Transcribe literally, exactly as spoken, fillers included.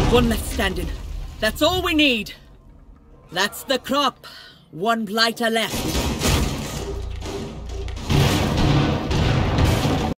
One left standing. That's all we need. That's the crop. One blighter left.